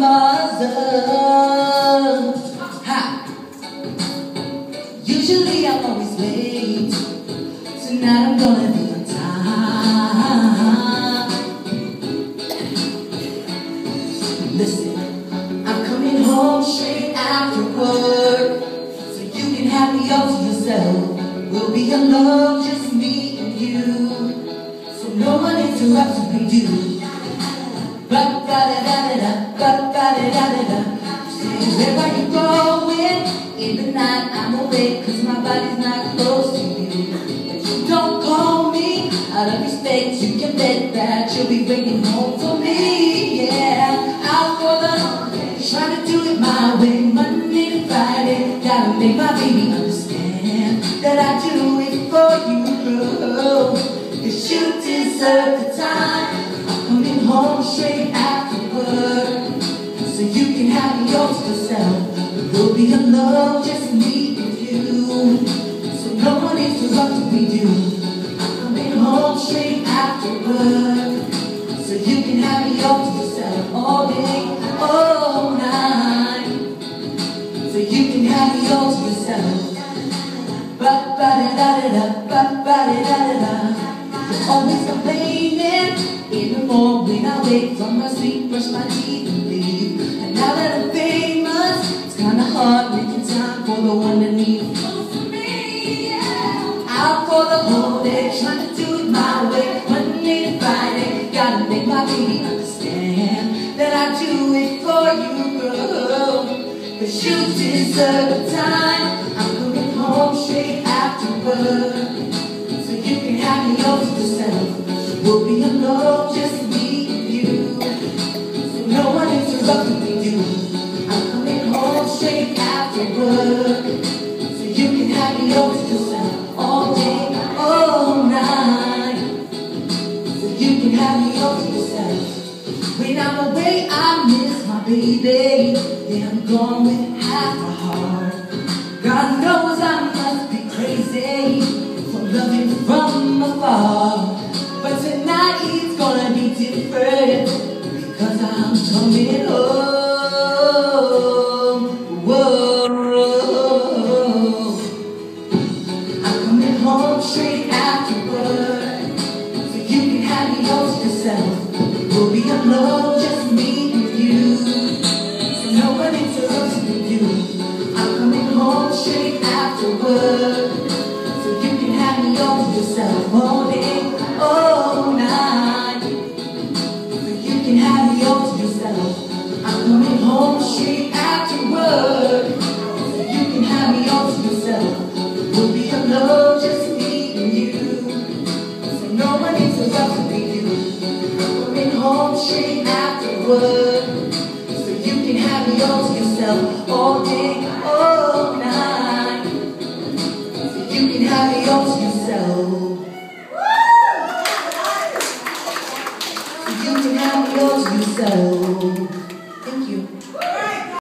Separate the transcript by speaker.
Speaker 1: Baza. Ha! Usually I'm always late. Tonight I'm gonna be on time. Listen, I'm coming home straight after work, so you can have me all to yourself. We'll be alone, just me and you, so no one interrupts what we do. Ba-ba-da-da-da-da, ba-ba-da-da-da-da. Say, where are you going? In the night I'm awake, cause my body's not close to you. But you don't call me, out of respect you can bet that you'll be waiting home for me. Yeah, out for the holiday, trying to do it my way, Monday to Friday. Gotta make my baby understand that I do it for you, girl, cause you deserve the time. I'm coming home straight after work, so you can have me all to yourself. We'll be alone, just me and you, so no one interrupts what we do. I'm coming home straight after work, so you can have me all to yourself all day, all night, so you can have me all to yourself. Ba-ba-da-da-da-da, ba-ba-da-da-da-da. You're always complaining in the morning. I wake from my sleep, brush my teeth and leave. And now that I'm famous, it's kinda hard making time for the one that needs close to me. Yeah. Out for the whole day, trying to do it my way, Monday to Friday. Gotta make my baby understand that I do it for you, girl, cause you deserve the time. I'm coming home straight after work, so you can have me all to yourself. We'll be alone, just me and you, so no one interrupts what we do. I'm coming home straight after work, so you can have me all to yourself all day, all night, so you can have me all to yourself. When I'm away, I miss my baby. Yeah, I'm gone with half a heart. God knows I must be crazy for loving from afar, but tonight it's gonna be different because I'm coming home. Whoa. I'm coming home straight after work, so you can have me all to yourself. We'll be alone, just me and you, so no one interrupts what we do. I'm coming home straight after work, so you can have me all to yourself all day, all night, so you can have me all to yourself. I'm coming home straight after work, so you can have me all to yourself. We'll be alone, just me and you, so no one interrupts what we do. I'm coming home straight after work, so you can have me all to yourself all day, all night, so you can have me all to yourself.